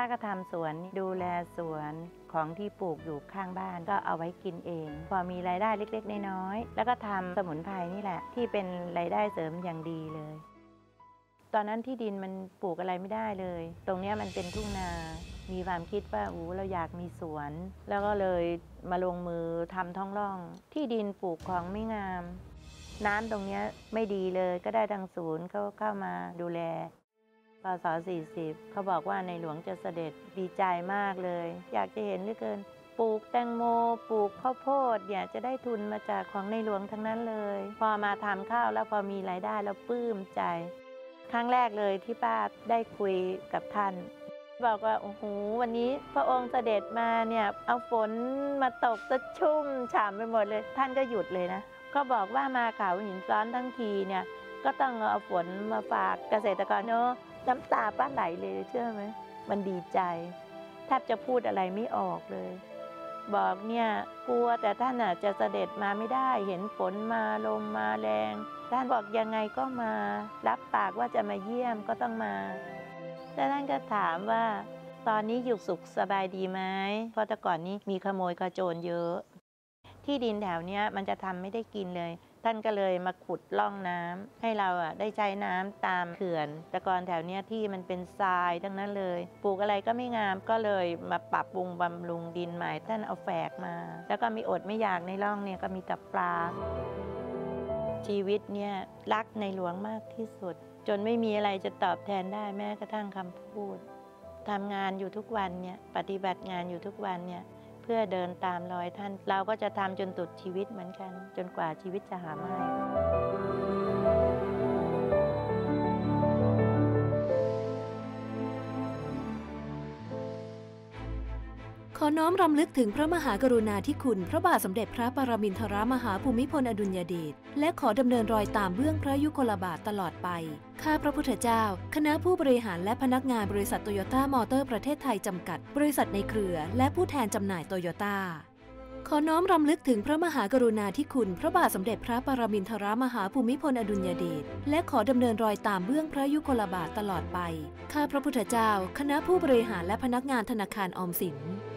ก็ทำสวนดูแลสวนของที่ปลูกอยู่ข้างบ้านก็เอาไว้กินเองพอมีรายได้เล็กๆน้อยๆแล้วก็ทำสมุนไพรนี่แหละที่เป็นรายได้เสริมอย่างดีเลยตอนนั้นที่ดินมันปลูกอะไรไม่ได้เลยตรงนี้มันเป็นทุ่งนามีความคิดว่าเราอยากมีสวนแล้วก็เลยมาลงมือทำท้องร่องที่ดินปลูกของไม่งามน้ำตรงนี้ไม่ดีเลยก็ได้ทางศูนย์เขาเข้ามาดูแลพ.ศ. 40เขาบอกว่าในหลวงจะเสด็จดีใจมากเลยอยากจะเห็นเหลือเกินปลูกแตงโมปลูกข้าวโพดอยากจะได้ทุนมาจากของในหลวงทั้งนั้นเลยพอมาทำข้าวแล้วพอมีรายได้แล้วปลื้มใจครั้งแรกเลยที่ป้าได้คุยกับท่านบอกว่าโอ้โหวันนี้พระองค์เสด็จมาเนี่ยเอาฝนมาตกจะชุ่มฉ่ำไปหมดเลยท่านก็หยุดเลยนะก็บอกว่ามาเขาหินซ้อนทั้งทีเนี่ยก็ต้องเอาฝนมาฝากเกษตรกรเนาะน้ำตาป้าไหลเลยเชื่อไหมมันดีใจแทบจะพูดอะไรไม่ออกเลยบอกเนี่ยกลัวแต่ท่านจะเสด็จมาไม่ได้เห็นฝนมาลมมาแรงท่านบอกยังไงก็มารับปากว่าจะมาเยี่ยมก็ต้องมาแต่ท่านก็ถามว่าตอนนี้อยู่สุขสบายดีไหมเพราะแต่ก่อนนี้มีขโมยขโจรเยอะที่ดินแถวเนี้ยมันจะทำไม่ได้กินเลยท่านก็เลยมาขุดร่องน้ำให้เราได้ใช้น้ำตามเขื่อนแต่ก่อนแถวเนี้ยที่มันเป็นทรายทั้งนั้นเลยปลูกอะไรก็ไม่งามก็เลยมาปรับปรุงบำรุงดินใหม่ท่านเอาแฝกมาแล้วก็มีอดไม่อยากในร่องเนี่ยก็มีแต่ปลาชีวิตเนี่ยรักในหลวงมากที่สุดจนไม่มีอะไรจะตอบแทนได้แม้กระทั่งคำพูดทำงานอยู่ทุกวันเนี่ยปฏิบัติงานอยู่ทุกวันเนี่ยเพื่อเดินตามรอยท่านเราก็จะทำจนสุดชีวิตเหมือนกันจนกว่าชีวิตจะหาไม่ขอน้อมรำลึกถึงพระมหากรุณาธิคุณพระบาทสมเด็จพระปรมินทรมหาภูมิพลอดุลยเดชและขอดำเนินรอยตามเบื้องพระยุคลบาทตลอดไปข้าพระพุทธเจ้าคณะผู้บริหารและพนักงานบริษัทโตโยต้ามอเตอร์ประเทศไทยจำกัดบริษัทในเครือและผู้แทนจำหน่ายโตโยต้าขอน้อมรำลึกถึงพระมหากรุณาธิคุณพระบาทสมเด็จพระปรมินทรมหาภูมิพลอดุลยเดชและขอดำเนินรอยตามเบื้องพระยุคลบาทตลอดไปข้าพระพุทธเจ้าคณะผู้บริหารและพนักงานธนาคารออมสิน